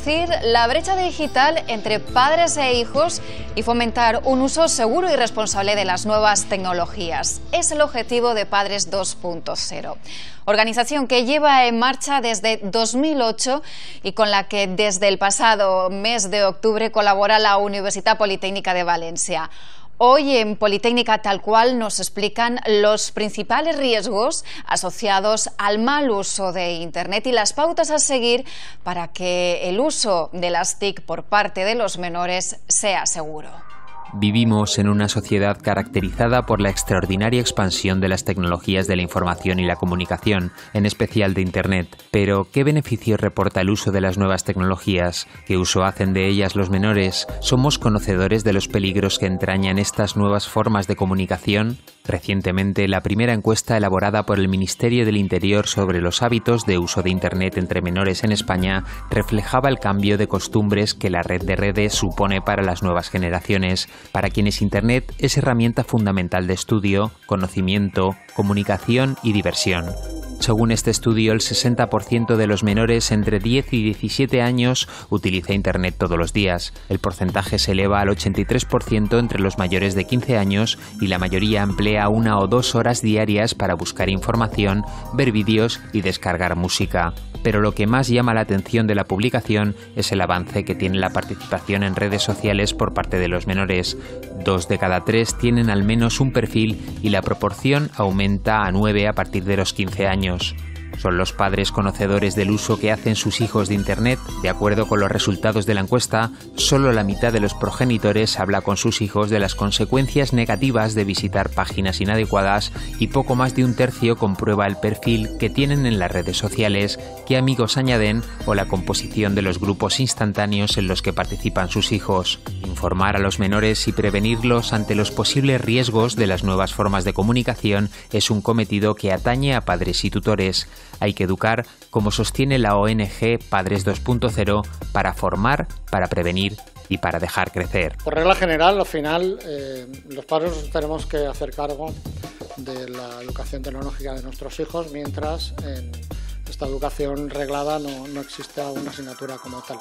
reducir la brecha digital entre padres e hijos y fomentar un uso seguro y responsable de las nuevas tecnologías. Es el objetivo de Padres 2.0, organización que lleva en marcha desde 2008 y con la que desde el pasado mes de octubre colabora la Universitat Politécnica de Valencia. Hoy en Politécnica Tal Cual nos explican los principales riesgos asociados al mal uso de Internet y las pautas a seguir para que el uso de las TIC por parte de los menores sea seguro. Vivimos en una sociedad caracterizada por la extraordinaria expansión de las tecnologías de la información y la comunicación, en especial de Internet. Pero, ¿qué beneficios reporta el uso de las nuevas tecnologías? ¿Qué uso hacen de ellas los menores? ¿Somos conocedores de los peligros que entrañan estas nuevas formas de comunicación? Recientemente, la primera encuesta elaborada por el Ministerio del Interior sobre los hábitos de uso de Internet entre menores en España reflejaba el cambio de costumbres que la red de redes supone para las nuevas generaciones, para quienes Internet es herramienta fundamental de estudio, conocimiento, comunicación y diversión. Según este estudio, el 60% de los menores entre 10 y 17 años utiliza Internet todos los días. El porcentaje se eleva al 83% entre los mayores de 15 años y la mayoría emplea 1 o 2 horas diarias para buscar información, ver vídeos y descargar música. Pero lo que más llama la atención de la publicación es el avance que tiene la participación en redes sociales por parte de los menores. 2 de cada 3 tienen al menos un perfil y la proporción aumenta a 9 a partir de los 15 años. ¿Son los padres conocedores del uso que hacen sus hijos de Internet? De acuerdo con los resultados de la encuesta, solo la mitad de los progenitores habla con sus hijos de las consecuencias negativas de visitar páginas inadecuadas y poco más de un tercio comprueba el perfil que tienen en las redes sociales, qué amigos añaden o la composición de los grupos instantáneos en los que participan sus hijos. Informar a los menores y prevenirlos ante los posibles riesgos de las nuevas formas de comunicación es un cometido que atañe a padres y tutores. Hay que educar, como sostiene la ONG Padres 2.0, para formar, para prevenir y para dejar crecer. Por regla general, al final, los padres nos tenemos que hacer cargo de la educación tecnológica de nuestros hijos, mientras en esta educación reglada no exista una asignatura como tal.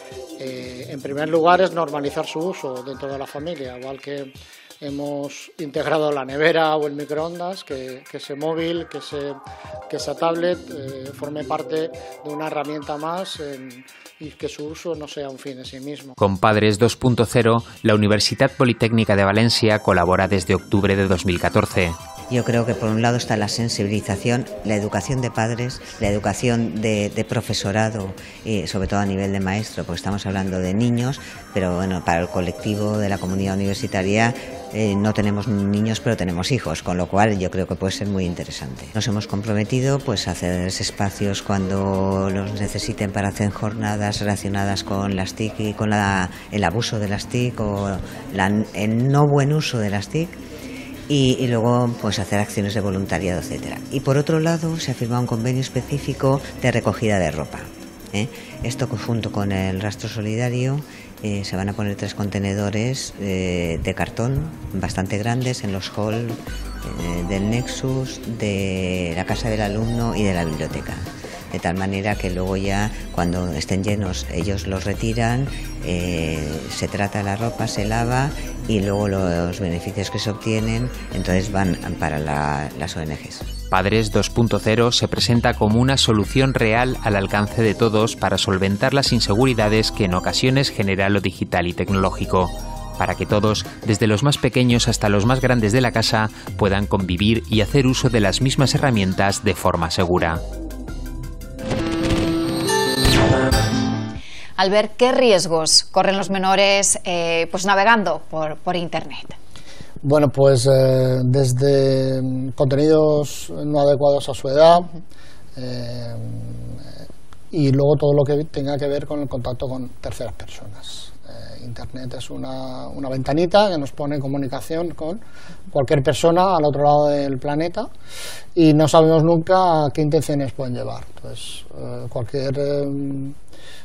En primer lugar, es normalizar su uso dentro de la familia, igual que hemos integrado la nevera o el microondas, que ese móvil, que esa tablet forme parte de una herramienta más y que su uso no sea un fin en sí mismo. Con Padres 2.0, la Universitat Politécnica de Valencia colabora desde octubre de 2014. Yo creo que por un lado está la sensibilización, la educación de padres, la educación de profesorado, sobre todo a nivel de maestro, porque estamos hablando de niños, pero bueno, para el colectivo de la comunidad universitaria no tenemos niños, pero tenemos hijos, con lo cual yo creo que puede ser muy interesante. Nos hemos comprometido pues a hacer espacios cuando los necesiten para hacer jornadas relacionadas con las TIC y con el abuso de las TIC o el no buen uso de las TIC. Y luego pues hacer acciones de voluntariado, etcétera. Y por otro lado se ha firmado un convenio específico de recogida de ropa. Esto junto con el rastro solidario se van a poner 3 contenedores de cartón bastante grandes en los halls del Nexus, de la casa del alumno y de la biblioteca. De tal manera que luego ya cuando estén llenos ellos los retiran, se trata la ropa, se lava y luego los beneficios que se obtienen entonces van para las ONGs. Padres 2.0 se presenta como una solución real al alcance de todos para solventar las inseguridades que en ocasiones genera lo digital y tecnológico, para que todos, desde los más pequeños hasta los más grandes de la casa, puedan convivir y hacer uso de las mismas herramientas de forma segura. Albert, ¿qué riesgos corren los menores pues navegando por Internet? Bueno, pues desde contenidos no adecuados a su edad y luego todo lo que tenga que ver con el contacto con terceras personas. Internet es una ventanita que nos pone en comunicación con cualquier persona al otro lado del planeta y no sabemos nunca a qué intenciones pueden llevar. Entonces, cualquier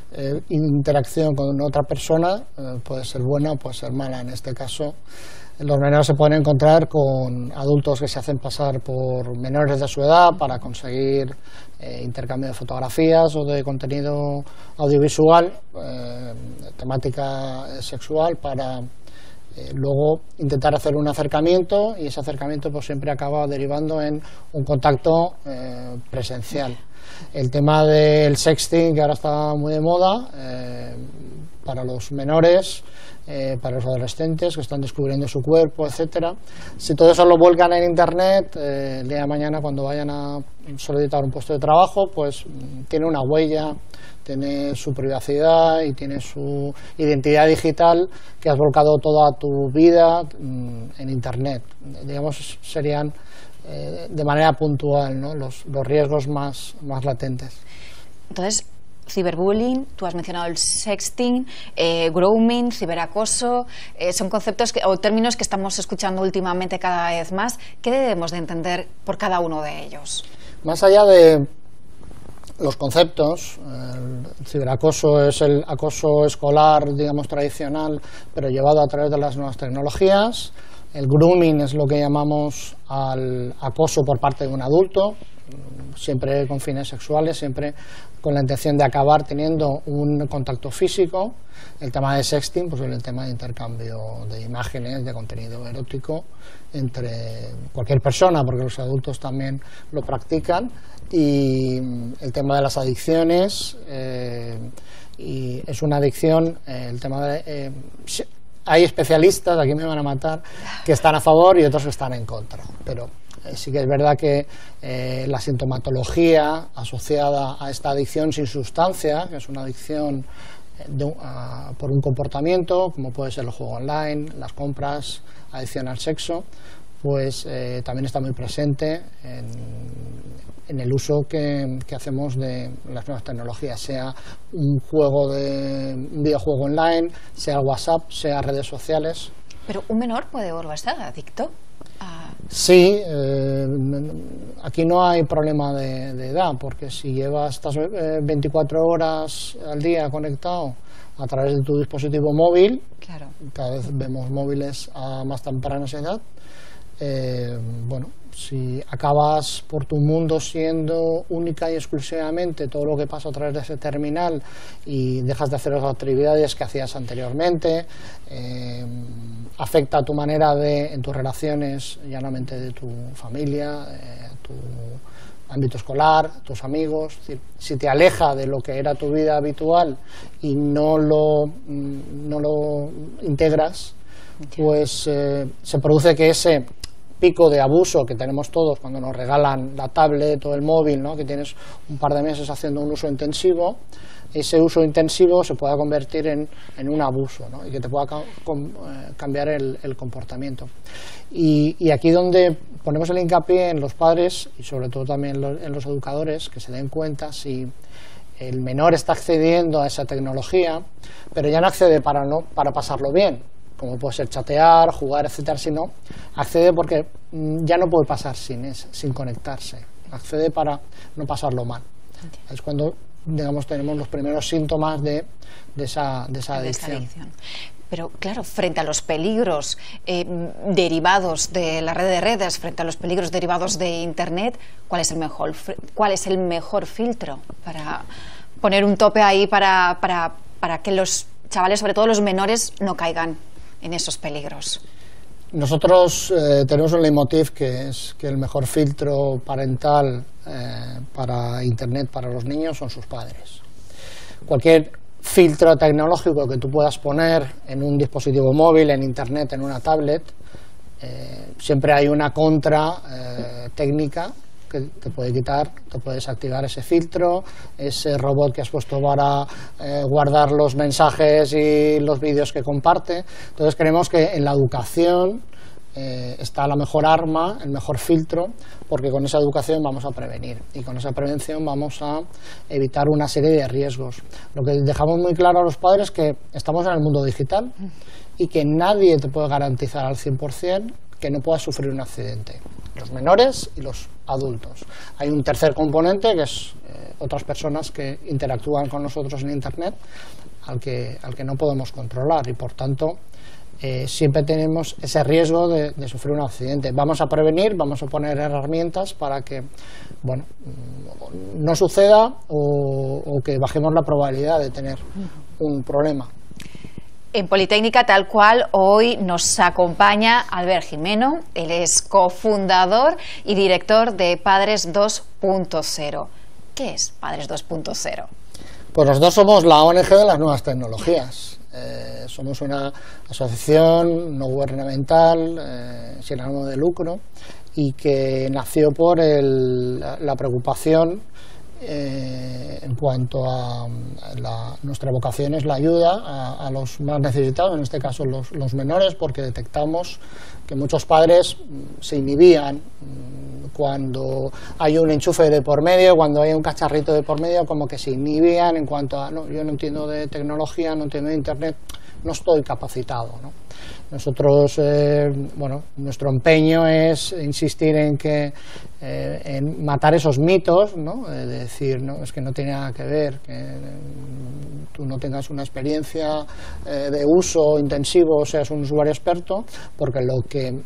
interacción con otra persona, puede ser buena o puede ser mala. En este caso, los menores se pueden encontrar con adultos que se hacen pasar por menores de su edad para conseguir intercambio de fotografías o de contenido audiovisual, temática sexual, para luego intentar hacer un acercamiento, y ese acercamiento pues siempre acaba derivando en un contacto presencial. El tema del sexting, que ahora está muy de moda, para los menores, para los adolescentes que están descubriendo su cuerpo, etcétera. Si todo eso lo vuelcan en Internet, el día de mañana, cuando vayan a solicitar un puesto de trabajo, pues tiene una huella, tiene su privacidad y tiene su identidad digital que has volcado toda tu vida en Internet. Digamos, serían de manera puntual, ¿no?, los riesgos más latentes. Entonces, ciberbullying, tú has mencionado el sexting, grooming, ciberacoso, son conceptos o términos que estamos escuchando últimamente cada vez más. ¿Qué debemos de entender por cada uno de ellos? Más allá de los conceptos, el ciberacoso es el acoso escolar, digamos, tradicional, pero llevado a través de las nuevas tecnologías. El grooming es lo que llamamos al acoso por parte de un adulto, siempre con fines sexuales, siempre con la intención de acabar teniendo un contacto físico. El tema de sexting, pues es el tema de intercambio de imágenes, de contenido erótico entre cualquier persona, porque los adultos también lo practican. Y el tema de las adicciones, y es una adicción, el tema de... hay especialistas, aquí me van a matar, que están a favor y otros que están en contra, pero sí que es verdad que la sintomatología asociada a esta adicción sin sustancia, que es una adicción por un comportamiento, como puede ser el juego online, las compras, adicción al sexo, pues también está muy presente en el uso que hacemos de las nuevas tecnologías, sea un videojuego online, sea WhatsApp, sea redes sociales. ¿Pero un menor puede volverse adicto? Sí, aquí no hay problema de edad, porque si estás 24 horas al día conectado a través de tu dispositivo móvil, claro, cada vez vemos móviles a más temprana edad, bueno, si acabas por tu mundo siendo única y exclusivamente todo lo que pasa a través de ese terminal y dejas de hacer las actividades que hacías anteriormente, afecta a tu manera en tus relaciones, llanamente de tu familia, tu ámbito escolar, tus amigos. Es decir, si te aleja de lo que era tu vida habitual y no lo integras, pues se produce que ese pico de abuso que tenemos todos cuando nos regalan la tablet o el móvil, ¿no?, que tienes un par de meses haciendo un uso intensivo, ese uso intensivo se pueda convertir en un abuso, ¿no?, y que te pueda cambiar el comportamiento. Y aquí donde ponemos el hincapié en los padres y sobre todo también en los educadores, que se den cuenta si el menor está accediendo a esa tecnología, pero ya no accede para pasarlo bien, como puede ser chatear, jugar, etcétera, sino accede porque ya no puede pasar sin conectarse, accede para no pasarlo mal. Es cuando, digamos, tenemos los primeros síntomas de esa adicción. Pero claro, frente a los peligros derivados de la red de redes, frente a los peligros derivados de Internet, ¿cuál es el mejor filtro para poner un tope ahí para que los chavales, sobre todo los menores, no caigan en esos peligros? Nosotros tenemos un leitmotiv que es que el mejor filtro parental para Internet para los niños son sus padres. Cualquier filtro tecnológico que tú puedas poner en un dispositivo móvil, en Internet, en una tablet, siempre hay una contra técnica que te puede quitar, te puede desactivar ese filtro, ese robot que has puesto para guardar los mensajes y los vídeos que comparte. Entonces creemos que en la educación está la mejor arma, el mejor filtro, porque con esa educación vamos a prevenir y con esa prevención vamos a evitar una serie de riesgos. Lo que dejamos muy claro a los padres es que estamos en el mundo digital y que nadie te puede garantizar al 100% que no pueda sufrir un accidente, los menores y los adultos. Hay un tercer componente que es otras personas que interactúan con nosotros en Internet al que no podemos controlar y por tanto siempre tenemos ese riesgo de sufrir un accidente. Vamos a prevenir, vamos a poner herramientas para que no suceda o que bajemos la probabilidad de tener un problema. En Politécnica Tal Cual hoy nos acompaña Albert Jimeno, él es cofundador y director de Padres 2.0. ¿Qué es Padres 2.0? Pues nosotros somos la ONG de las nuevas tecnologías. Somos una asociación no gubernamental, sin ánimo de lucro, y que nació por la preocupación en cuanto a nuestra vocación es la ayuda a los más necesitados, en este caso los menores, porque detectamos que muchos padres se inhibían cuando hay un enchufe de por medio, cuando hay un cacharrito de por medio, como que se inhibían en cuanto a, no, yo no entiendo de tecnología, no entiendo de Internet, no estoy capacitado, ¿no? Nosotros, nuestro empeño es insistir en matar esos mitos, ¿no? De decir, no, es que no tiene nada que ver, que tú no tengas una experiencia de uso intensivo, o seas un usuario experto, porque lo que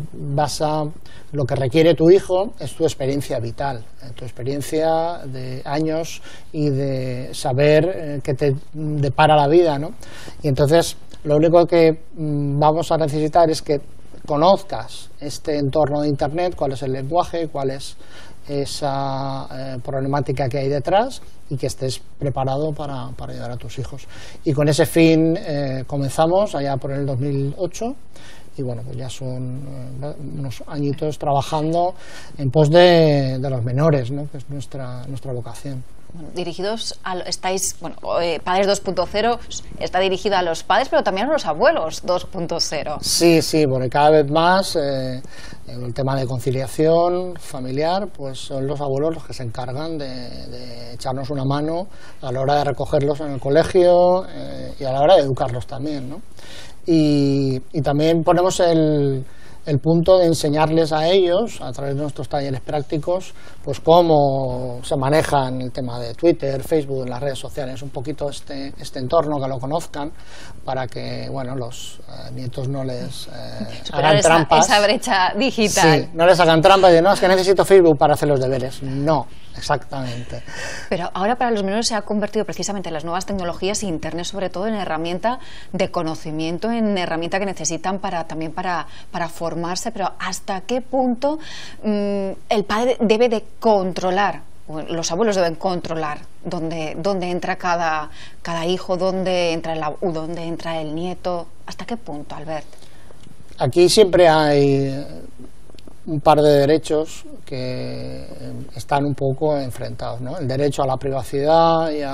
requiere tu hijo es tu experiencia vital, tu experiencia de años y de saber qué te depara la vida, ¿no? Y entonces lo único que vamos a necesitar es que conozcas este entorno de Internet, cuál es el lenguaje, cuál es esa problemática que hay detrás y que estés preparado para ayudar a tus hijos. Y con ese fin comenzamos allá por el 2008 y bueno, pues ya son unos añitos trabajando en pos de los menores, ¿no? Que es nuestra vocación. Bueno, dirigidos Padres 2.0 está dirigido a los padres, pero también a los abuelos 2.0. Sí, porque cada vez más el tema de conciliación familiar, pues son los abuelos los que se encargan de echarnos una mano a la hora de recogerlos en el colegio y a la hora de educarlos también, ¿no? Y también ponemos el punto de enseñarles a ellos, a través de nuestros talleres prácticos, pues cómo se manejan el tema de Twitter, Facebook, en las redes sociales, un poquito este entorno, que lo conozcan, para que, bueno, los nietos no les hagan trampas. Esa brecha digital. Sí, no les hagan trampas de, no, es que necesito Facebook para hacer los deberes. No, exactamente. Pero ahora para los menores se ha convertido precisamente las nuevas tecnologías e Internet, sobre todo, en herramienta de conocimiento, en herramienta que necesitan también para formarse, pero ¿hasta qué punto el padre debe de controlar, los abuelos deben controlar dónde entra cada hijo, dónde entra el nieto? ¿Hasta qué punto, Albert? Aquí siempre hay un par de derechos que están un poco enfrentados, ¿no? El derecho a la privacidad y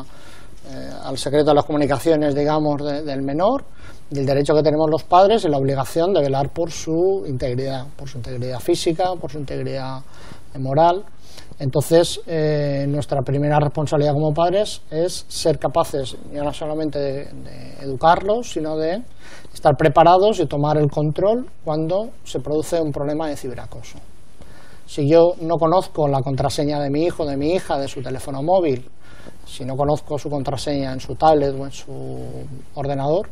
al secreto de las comunicaciones, digamos, del menor, y el derecho que tenemos los padres y la obligación de velar por su integridad física, por su integridad moral. Entonces, nuestra primera responsabilidad como padres es ser capaces, ya no solamente de educarlos, sino de estar preparados y tomar el control cuando se produce un problema de ciberacoso. Si yo no conozco la contraseña de mi hijo, de mi hija, de su teléfono móvil, si no conozco su contraseña en su tablet o en su ordenador,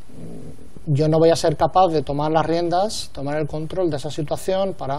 yo no voy a ser capaz de tomar las riendas, tomar el control de esa situación para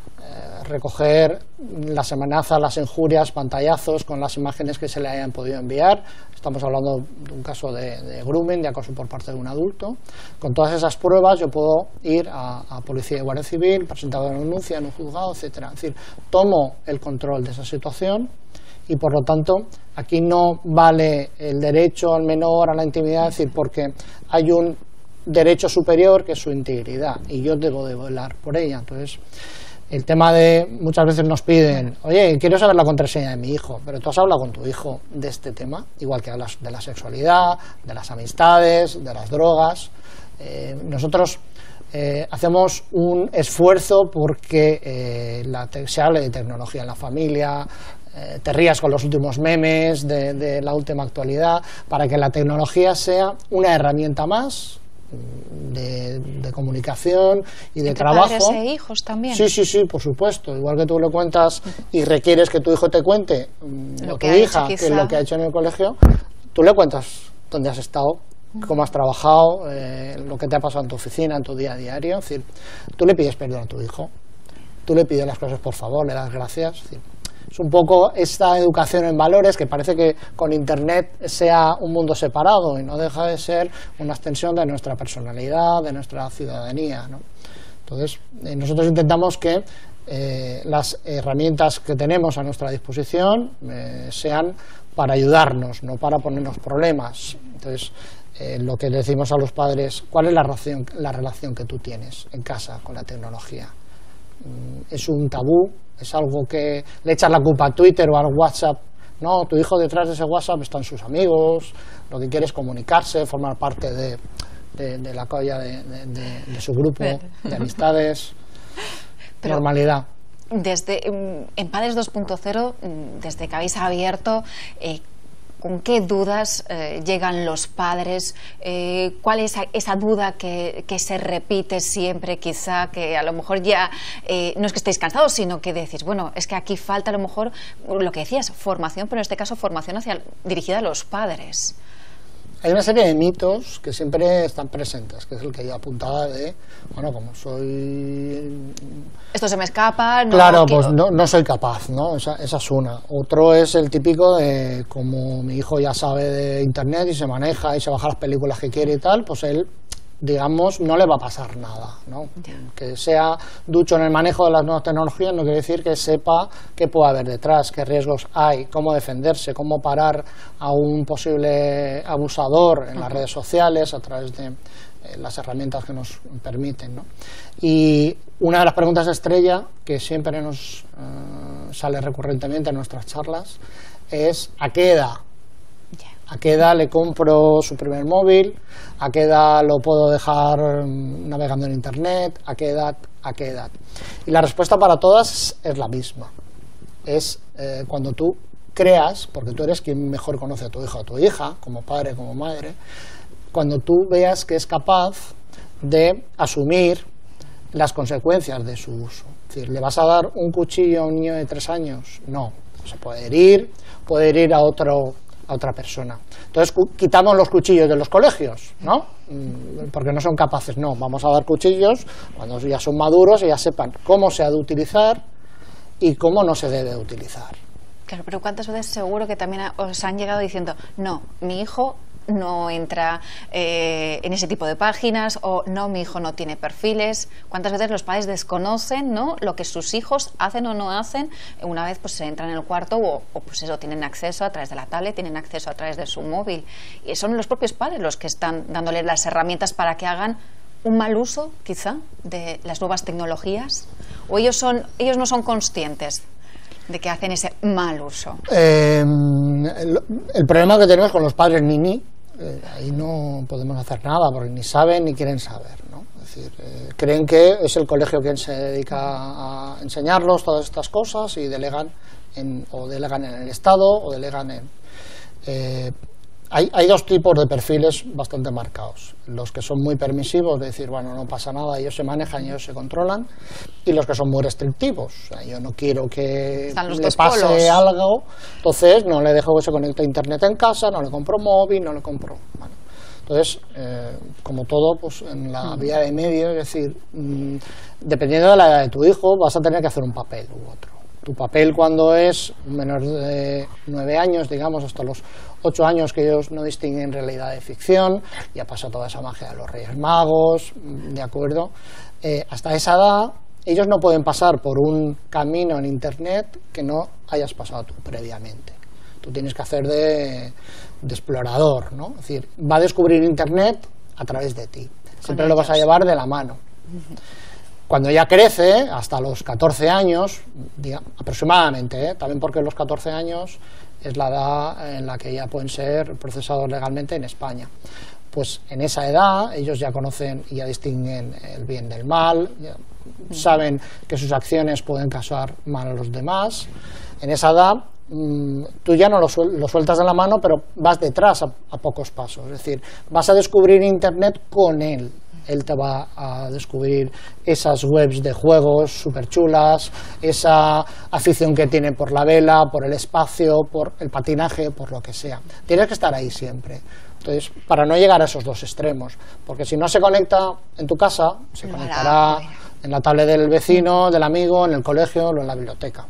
recoger las amenazas, las injurias, pantallazos con las imágenes que se le hayan podido enviar. Estamos hablando de un caso de grooming, de acoso por parte de un adulto. Con todas esas pruebas yo puedo ir a Policía y Guardia Civil, presentar una denuncia en un juzgado, etcétera. Es decir, tomo el control de esa situación y por lo tanto aquí no vale el derecho al menor a la intimidad, es decir, porque hay un derecho superior que es su integridad y yo debo de velar por ella. Entonces, el tema de, muchas veces nos piden, oye, quiero saber la contraseña de mi hijo, pero tú has hablado con tu hijo de este tema, igual que hablas de la sexualidad, de las amistades, de las drogas. Nosotros hacemos un esfuerzo porque se hable de tecnología en la familia, te rías con los últimos memes de la última actualidad, para que la tecnología sea una herramienta más de comunicación y de ¿Entre trabajo. padres e hijos también? Sí, por supuesto. Igual que tú le cuentas y requieres que tu hijo te cuente Lo o que tu ha hija hecho, que quizá. es lo que ha hecho en el colegio, tú le cuentas dónde has estado, cómo has trabajado, lo que te ha pasado en tu oficina, en tu día a diario. Es decir, tú le pides perdón a tu hijo, tú le pides las cosas por favor, le das gracias. Es decir, es un poco esta educación en valores que parece que con Internet sea un mundo separado y no deja de ser una extensión de nuestra personalidad, de nuestra ciudadanía, ¿no? Entonces, nosotros intentamos que las herramientas que tenemos a nuestra disposición sean para ayudarnos, no para ponernos problemas. Entonces, lo que le decimos a los padres, ¿cuál es la relación que tú tienes en casa con la tecnología? ¿Es un tabú? ¿Es algo que le echas la culpa a Twitter o al WhatsApp? No, tu hijo detrás de ese WhatsApp están sus amigos, lo que quiere es comunicarse, formar parte de la colla de su grupo de amistades. Pero normalidad. En Padres 2.0, desde que habéis abierto, ¿con qué dudas llegan los padres? ¿Cuál es esa duda que se repite siempre, quizá, que a lo mejor ya no es que estéis cansados, sino que decís, bueno, es que aquí falta a lo mejor, lo que decías, formación, pero en este caso formación dirigida a los padres? Hay una serie de mitos que siempre están presentes, que es el que yo apuntaba de, bueno, como soy... Esto se me escapa, no... Claro, pues no soy capaz, ¿no? Esa es una. Otro es el típico de, como mi hijo ya sabe de Internet y se maneja y se baja las películas que quiere y tal, pues él, digamos, no le va a pasar nada, ¿no? Que sea ducho en el manejo de las nuevas tecnologías no quiere decir que sepa qué puede haber detrás, qué riesgos hay, cómo defenderse, cómo parar a un posible abusador en las redes sociales a través de las herramientas que nos permiten, ¿no? Y una de las preguntas estrella que siempre nos sale recurrentemente en nuestras charlas es ¿a qué edad? ¿A qué edad le compro su primer móvil? ¿A qué edad lo puedo dejar navegando en Internet? ¿A qué edad? ¿A qué edad? Y la respuesta para todas es la misma. Es cuando tú creas, porque tú eres quien mejor conoce a tu hijo o a tu hija, como padre, como madre, cuando tú veas que es capaz de asumir las consecuencias de su uso. Es decir, ¿le vas a dar un cuchillo a un niño de 3 años? No. Se puede herir a otra persona. Entonces quitamos los cuchillos de los colegios, ¿no? Porque no son capaces, no, vamos a dar cuchillos cuando ya son maduros y ya sepan cómo se ha de utilizar y cómo no se debe utilizar. Claro, pero ¿cuántas veces seguro que también os han llegado diciendo, no, mi hijo no entra en ese tipo de páginas, o no, mi hijo no tiene perfiles? ¿Cuántas veces los padres desconocen, ¿no?, lo que sus hijos hacen o no hacen una vez pues se entran en el cuarto o pues eso, tienen acceso a través de la tablet, tienen acceso a través de su móvil? Y son los propios padres los que están dándoles las herramientas para que hagan un mal uso, quizá, de las nuevas tecnologías, o ellos no son conscientes de que hacen ese mal uso. El problema que tenemos con los padres nini, ahí no podemos hacer nada porque ni saben ni quieren saber, ¿no? Es decir, creen que es el colegio quien se dedica a enseñarlos todas estas cosas y delegan en el Estado o delegan en... Hay dos tipos de perfiles bastante marcados: los que son muy permisivos, de decir, bueno, no pasa nada, ellos se manejan, ellos se controlan, y los que son muy restrictivos, o sea, yo no quiero que le pase algo, entonces no le dejo que se conecte a Internet en casa, no le compro móvil, no le compro... Bueno, entonces, como todo, pues en la vía de medio, es decir, dependiendo de la edad de tu hijo, vas a tener que hacer un papel u otro. Tu papel cuando es menor de 9 años, digamos, hasta los 8 años, que ellos no distinguen realidad de ficción, ya pasa toda esa magia de los Reyes Magos, ¿de acuerdo? Hasta esa edad, ellos no pueden pasar por un camino en Internet que no hayas pasado tú previamente. Tú tienes que hacer de explorador, ¿no? Es decir, va a descubrir Internet a través de ti. Siempre lo vas a llevar de la mano. Cuando ya crece, hasta los 14 años, aproximadamente, también porque los 14 años es la edad en la que ya pueden ser procesados legalmente en España, pues en esa edad ellos ya conocen y ya distinguen el bien del mal, ya saben que sus acciones pueden causar mal a los demás. En esa edad tú ya no lo sueltas de la mano, pero vas detrás a pocos pasos. Es decir, vas a descubrir Internet con él. Él te va a descubrir esas webs de juegos súper chulas, esa afición que tiene por la vela, por el espacio, por el patinaje, por lo que sea. Tienes que estar ahí siempre. Entonces, para no llegar a esos dos extremos, porque si no se conecta en tu casa, se conectará en la tablet del vecino, del amigo, en el colegio o en la biblioteca.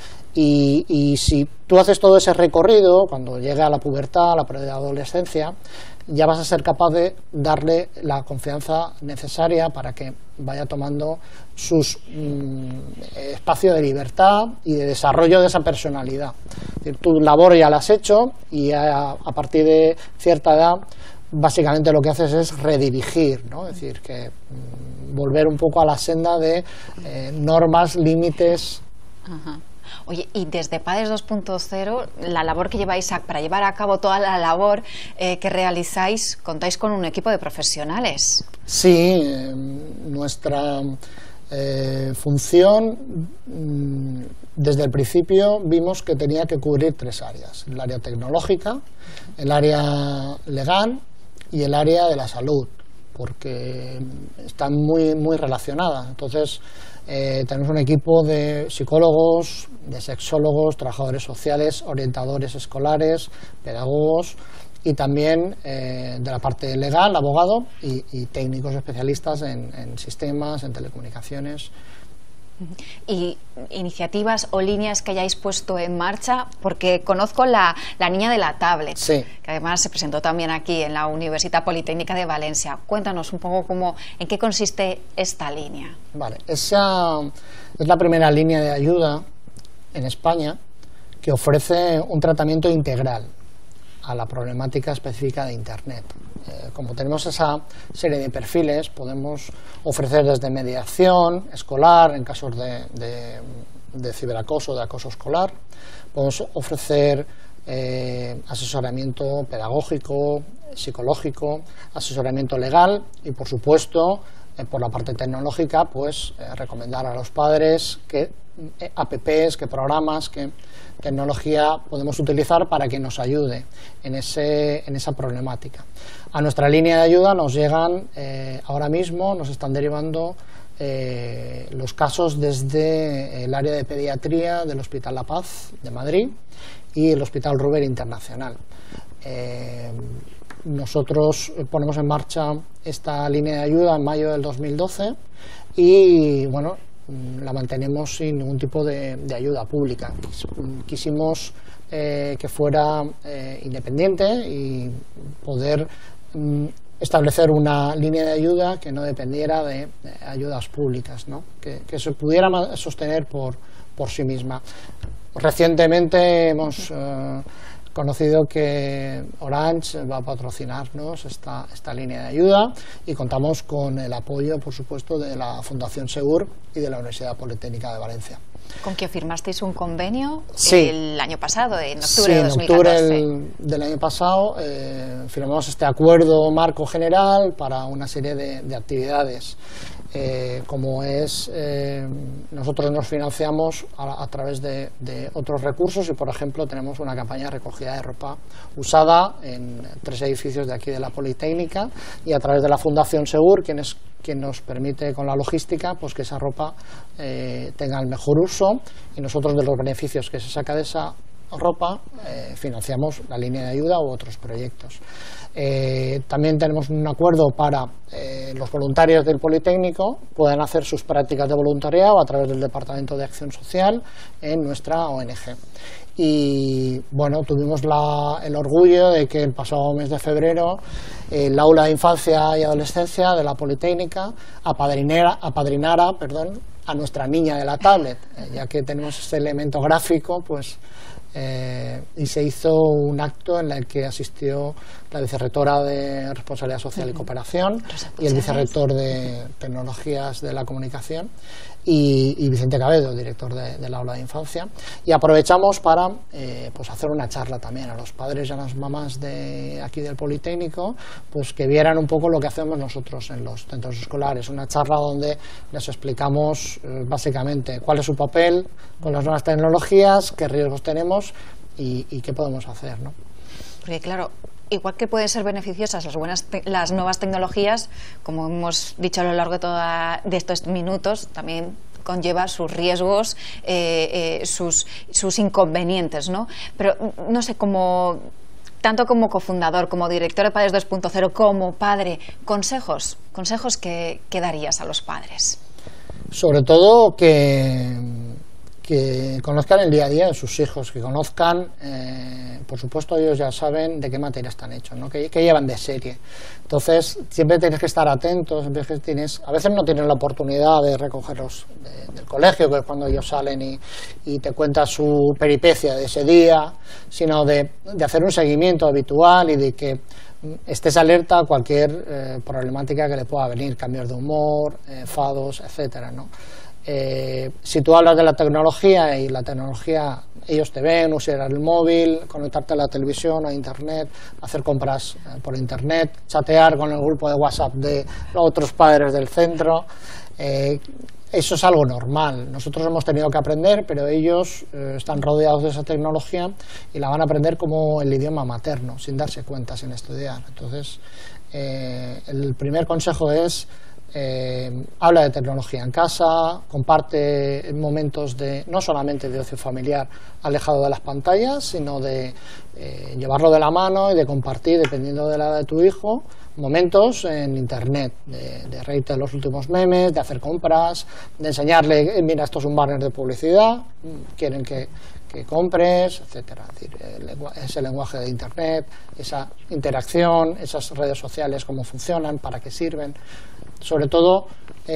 Y si tú haces todo ese recorrido, cuando llegue a la pubertad, a la preadolescencia, ya vas a ser capaz de darle la confianza necesaria para que vaya tomando sus espacio de libertad y de desarrollo de esa personalidad. Es decir, tu labor ya la has hecho y a partir de cierta edad básicamente lo que haces es redirigir, ¿no? Es decir, que volver un poco a la senda de normas, límites. Ajá. Oye, y desde Padres 2.0, la labor que lleváis para llevar a cabo toda la labor que realizáis, contáis con un equipo de profesionales. Sí, nuestra función desde el principio vimos que tenía que cubrir 3 áreas: el área tecnológica, el área legal y el área de la salud, porque están muy relacionadas. Entonces, tenemos un equipo de psicólogos, de sexólogos, trabajadores sociales, orientadores escolares, pedagogos y también de la parte legal, abogado y técnicos especialistas en sistemas, en telecomunicaciones. Y iniciativas o líneas que hayáis puesto en marcha, porque conozco la niña de la tablet, sí, que además se presentó también aquí en la Universidad Politécnica de Valencia. Cuéntanos un poco en qué consiste esta línea. Vale, esa es la primera línea de ayuda en España que ofrece un tratamiento integral a la problemática específica de Internet. Como tenemos esa serie de perfiles, podemos ofrecer desde mediación escolar en casos de ciberacoso, de acoso escolar, podemos ofrecer asesoramiento pedagógico, psicológico, asesoramiento legal y, por supuesto, por la parte tecnológica, pues recomendar a los padres qué apps, qué programas, qué tecnología podemos utilizar para que nos ayude en esa problemática. A nuestra línea de ayuda nos llegan, ahora mismo nos están derivando los casos desde el área de pediatría del Hospital La Paz de Madrid y el Hospital Ruber Internacional. Nosotros ponemos en marcha esta línea de ayuda en mayo del 2012 y, bueno, la mantenemos sin ningún tipo de ayuda pública. Quisimos que fuera independiente y poder establecer una línea de ayuda que no dependiera de ayudas públicas, ¿no? Que se pudiera sostener por sí misma. Recientemente hemos conocido que Orange va a patrocinarnos esta línea de ayuda y contamos con el apoyo, por supuesto, de la Fundación Segur y de la Universidad Politécnica de Valencia. ¿Con qué firmasteis un convenio? Sí. El año pasado, en octubre de 2014. Octubre del año pasado firmamos este acuerdo marco general para una serie de actividades. Como es, nosotros nos financiamos a través de otros recursos y, por ejemplo, tenemos una campaña de recogida de ropa usada en 3 edificios de aquí de la Politécnica y a través de la Fundación Segur, quien nos permite con la logística pues que esa ropa tenga el mejor uso, y nosotros de los beneficios que se saca de esa ropa financiamos la línea de ayuda u otros proyectos. También tenemos un acuerdo para los voluntarios del Politécnico puedan hacer sus prácticas de voluntariado a través del Departamento de Acción Social en nuestra ONG. Y bueno, tuvimos el orgullo de que el pasado mes de febrero el Aula de Infancia y Adolescencia de la Politécnica apadrinara a nuestra niña de la tablet, ya que tenemos este elemento gráfico, pues y se hizo un acto en el que asistió la vicerrectora de Responsabilidad Social y Cooperación y el vicerrector de Tecnologías de la Comunicación y Vicente Cabedo, director del Aula de Infancia, y aprovechamos para pues hacer una charla también a los padres y a las mamás de aquí del Politécnico, pues que vieran un poco lo que hacemos nosotros en los centros escolares, una charla donde les explicamos básicamente cuál es su papel con las nuevas tecnologías, qué riesgos tenemos tenemos y qué podemos hacer, ¿no? Porque claro, igual que pueden ser beneficiosas las nuevas tecnologías, como hemos dicho a lo largo de estos minutos, también conlleva sus riesgos, sus inconvenientes, ¿no? Pero no sé, tanto como cofundador, como director de Padres 2.0, como padre, consejos que darías a los padres. Sobre todo que conozcan el día a día de sus hijos, que conozcan, por supuesto ellos ya saben de qué materia están hechos, ¿no? que llevan de serie. Entonces siempre tienes que estar atentos, a veces no tienes la oportunidad de recogerlos del colegio, que es cuando ellos salen y te cuentan su peripecia de ese día, sino de hacer un seguimiento habitual y de que estés alerta a cualquier problemática que le pueda venir, cambios de humor, enfados, etcétera, ¿no? Si tú hablas de la tecnología y la tecnología, ellos te ven, usar el móvil, conectarte a la televisión, a internet, hacer compras por internet, chatear con el grupo de WhatsApp de otros padres del centro, eso es algo normal. Nosotros hemos tenido que aprender, pero ellos están rodeados de esa tecnología y la van a aprender como el idioma materno, sin darse cuenta, sin estudiar. Entonces, el primer consejo es: habla de tecnología en casa, comparte momentos no solamente de ocio familiar alejado de las pantallas, sino de llevarlo de la mano y de compartir, dependiendo de la edad de tu hijo, momentos en internet, de reírte de los últimos memes, de hacer compras, de enseñarle, mira, esto es un banner de publicidad, quieren que compres, etcétera. Es decir, ese lenguaje de internet, esa interacción, esas redes sociales, cómo funcionan, para qué sirven, sobre todo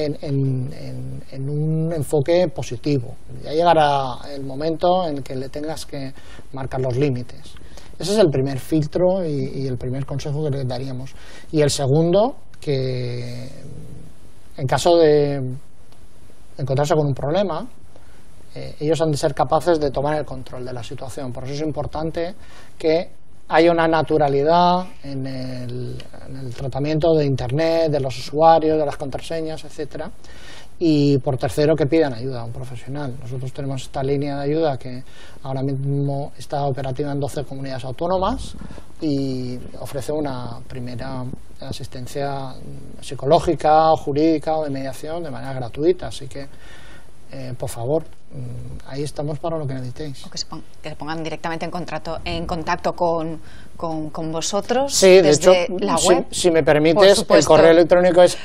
en un enfoque positivo. Ya llegará el momento en que le tengas que marcar los límites. Ese es el primer filtro y el primer consejo que le daríamos. Y el segundo, que en caso de encontrarse con un problema, ellos han de ser capaces de tomar el control de la situación. Por eso es importante que haya una naturalidad en el tratamiento de internet, de los usuarios, de las contraseñas, etcétera. Y por tercero, que pidan ayuda a un profesional. Nosotros tenemos esta línea de ayuda que ahora mismo está operativa en 12 comunidades autónomas y ofrece una primera asistencia psicológica, jurídica o de mediación de manera gratuita. Así que, por favor, ahí estamos para lo que necesitéis. O que se pongan directamente en contacto con vosotros. Sí, desde de hecho, la web. Si me permites, el correo electrónico es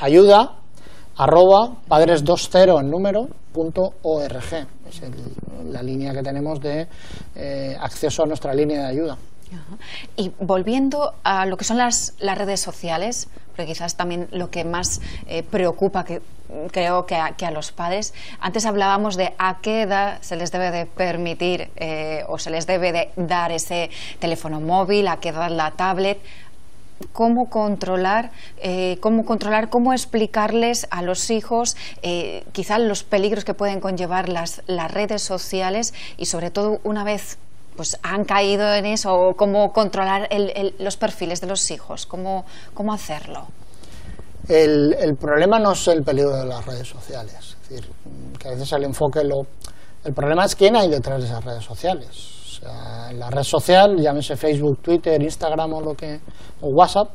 ayuda@padres20 en número.org. Es la línea que tenemos de acceso a nuestra línea de ayuda. Ajá. Y volviendo a lo que son las redes sociales, porque quizás también lo que más preocupa, creo que a los padres, antes hablábamos de a qué edad se les debe de permitir o se les debe de dar ese teléfono móvil, a qué edad la tablet. ¿Cómo controlar, cómo explicarles a los hijos quizás los peligros que pueden conllevar las redes sociales y sobre todo una vez pues han caído en eso, cómo controlar los perfiles de los hijos, cómo hacerlo? El problema no es el peligro de las redes sociales, es decir, que a veces el enfoque el problema es quién hay detrás de esas redes sociales. O sea, la red social, llámese Facebook, Twitter, Instagram o WhatsApp,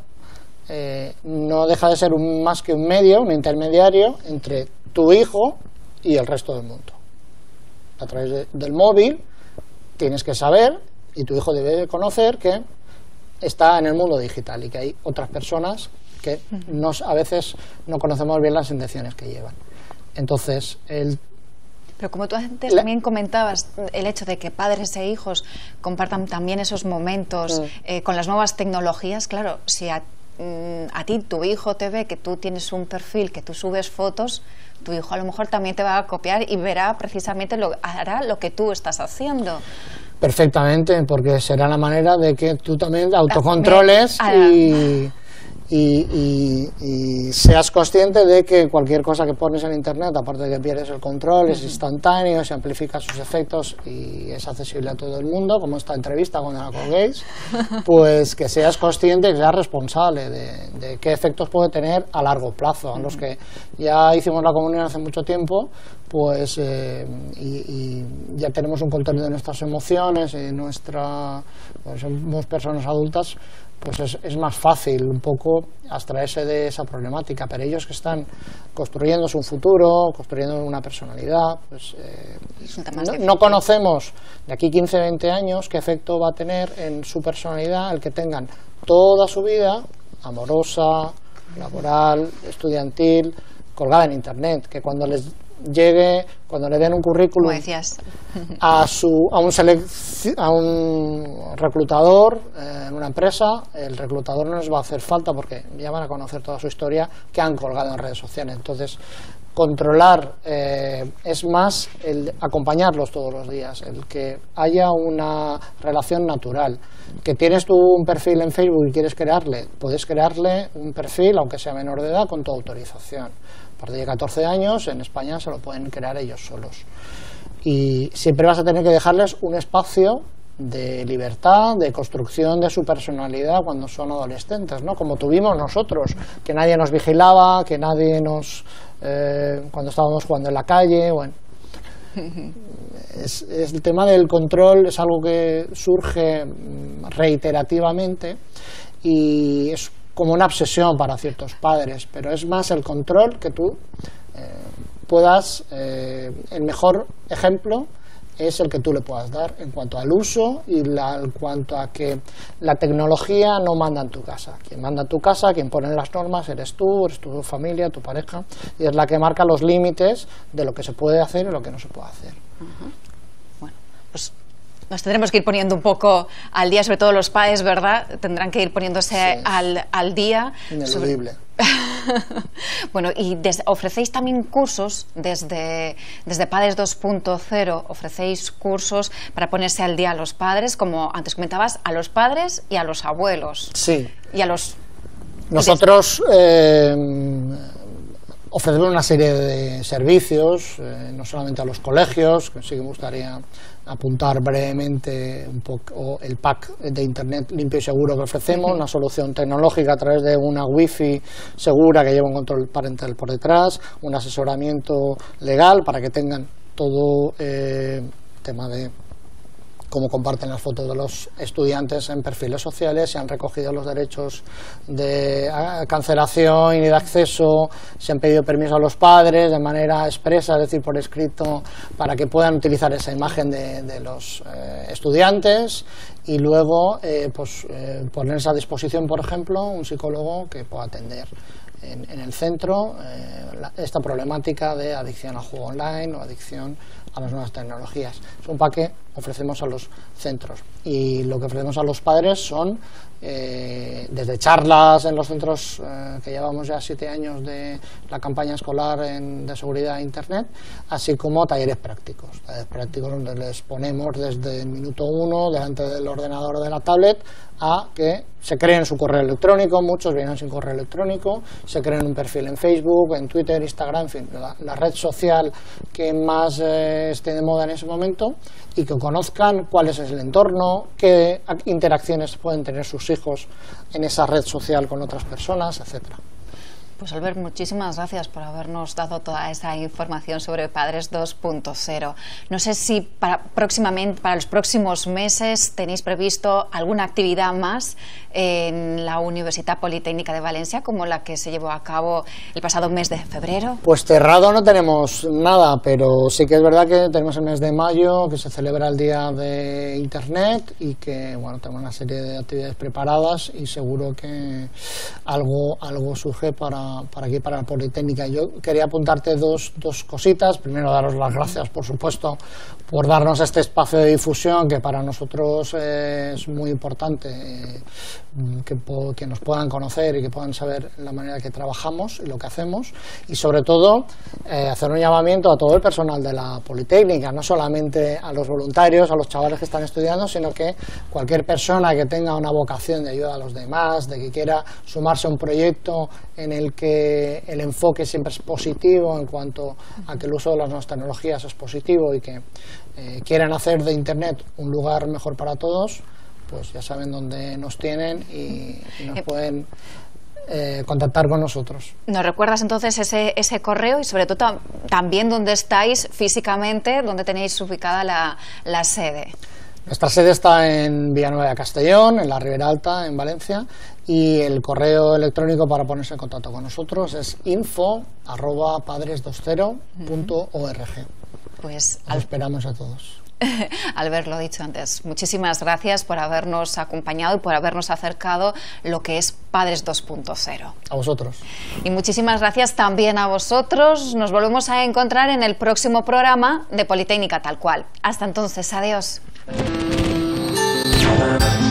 no deja de ser más que un medio, un intermediario entre tu hijo y el resto del mundo. A través del móvil tienes que saber, y tu hijo debe conocer, que está en el mundo digital y que hay otras personas que a veces no conocemos bien las intenciones que llevan. Entonces, pero como tú antes también comentabas, el hecho de que padres e hijos compartan también esos momentos con las nuevas tecnologías, claro, si a ti tu hijo te ve que tú tienes un perfil, que tú subes fotos, tu hijo a lo mejor también te va a copiar y verá precisamente hará lo que tú estás haciendo. Perfectamente, porque será la manera de que tú también autocontroles y seas consciente de que cualquier cosa que pones en internet, aparte de que pierdes el control, es instantáneo, se amplifica sus efectos y es accesible a todo el mundo, como esta entrevista cuando la colguéis, pues que seas consciente, que seas responsable de qué efectos puede tener a largo plazo. A los que ya hicimos la comunión hace mucho tiempo, pues y ya tenemos un control de nuestras emociones y pues somos personas adultas, pues es más fácil un poco abstraerse de esa problemática. Pero ellos que están construyéndose un futuro, construyendo una personalidad, pues no conocemos de aquí 15, 20 años qué efecto va a tener en su personalidad el que tengan toda su vida amorosa, laboral, estudiantil, colgada en internet, que cuando les llegue, cuando le den un currículum, como decías, a un reclutador en una empresa, el reclutador no les va a hacer falta porque ya van a conocer toda su historia que han colgado en redes sociales. Entonces, controlar es más el acompañarlos todos los días, el que haya una relación natural. Que tienes tú un perfil en Facebook y quieres crearle, puedes crearle un perfil, aunque sea menor de edad, con tu autorización. A partir de 14 años, en España se lo pueden crear ellos solos. Y siempre vas a tener que dejarles un espacio de libertad, de construcción de su personalidad cuando son adolescentes, ¿no? Como tuvimos nosotros, que nadie nos vigilaba, que nadie nos... cuando estábamos jugando en la calle, bueno... el tema del control es algo que surge reiterativamente y es como una obsesión para ciertos padres, pero es más el control que tú puedas, el mejor ejemplo es el que tú le puedas dar en cuanto al uso y en cuanto a que la tecnología no manda en tu casa. Quien manda en tu casa, quien pone las normas, eres tu familia, tu pareja, y es la que marca los límites de lo que se puede hacer y lo que no se puede hacer. Bueno, pues nos tendremos que ir poniendo un poco al día, sobre todo los padres, ¿verdad? Tendrán que ir poniéndose al día. Ineludible. Bueno, y ofrecéis también cursos desde Padres 2.0, ofrecéis cursos para ponerse al día a los padres, como antes comentabas, a los padres y a los abuelos. Sí. Y a los... Nosotros ofrecemos una serie de servicios, no solamente a los colegios, que sí que me gustaría apuntar brevemente un poco el pack de internet limpio y seguro que ofrecemos, una solución tecnológica a través de una wifi segura que lleva un control parental por detrás, un asesoramiento legal para que tengan todo tema de cómo comparten las fotos de los estudiantes en perfiles sociales, se han recogido los derechos de cancelación y de acceso, se han pedido permiso a los padres de manera expresa, es decir, por escrito, para que puedan utilizar esa imagen de los estudiantes y luego ponerse a disposición, por ejemplo, un psicólogo que pueda atender en el centro esta problemática de adicción al juego online o adicción a las nuevas tecnologías. Es un pack que ofrecemos a los centros y lo que ofrecemos a los padres son desde charlas en los centros que llevamos ya 7 años de la campaña escolar de seguridad de internet, así como talleres prácticos donde les ponemos desde el minuto 1 delante del ordenador o de la tablet a que se creen su correo electrónico, muchos vienen sin correo electrónico, se creen un perfil en Facebook, en Twitter, Instagram, en fin, la red social que más esté de moda en ese momento, y que conozcan cuál es el entorno, qué interacciones pueden tener sus hijos en esa red social con otras personas, etcétera. Pues Albert, muchísimas gracias por habernos dado toda esa información sobre Padres 2.0. No sé si próximamente, para los próximos meses, tenéis previsto alguna actividad más en la Universitat Politécnica de Valencia, como la que se llevó a cabo el pasado mes de febrero. Pues cerrado no tenemos nada, pero sí que es verdad que tenemos el mes de mayo, que se celebra el Día de Internet y que, bueno, tenemos una serie de actividades preparadas y seguro que algo surge para aquí, para la Politécnica. Yo quería apuntarte dos cositas. Primero, daros las gracias, por supuesto, por darnos este espacio de difusión que para nosotros es muy importante, que nos puedan conocer y que puedan saber la manera que trabajamos y lo que hacemos, y sobre todo hacer un llamamiento a todo el personal de la Politécnica, no solamente a los voluntarios, a los chavales que están estudiando, sino que cualquier persona que tenga una vocación de ayuda a los demás, de que quiera sumarse a un proyecto en el que el enfoque siempre es positivo en cuanto a que el uso de las nuevas tecnologías es positivo y que quieran hacer de Internet un lugar mejor para todos, pues ya saben dónde nos tienen y nos pueden contactar con nosotros. ¿Nos recuerdas entonces ese correo y sobre todo también dónde estáis físicamente, dónde tenéis ubicada la sede? Nuestra sede está en Villanueva de Castellón, en la Ribera Alta, en Valencia, y el correo electrónico para ponerse en contacto con nosotros es info@padres20.org. Pues Os esperamos a todos. Al haberlo dicho antes, muchísimas gracias por habernos acompañado y por habernos acercado lo que es Padres 2.0. A vosotros. Y muchísimas gracias también a vosotros. Nos volvemos a encontrar en el próximo programa de Politécnica Tal Cual. Hasta entonces, adiós.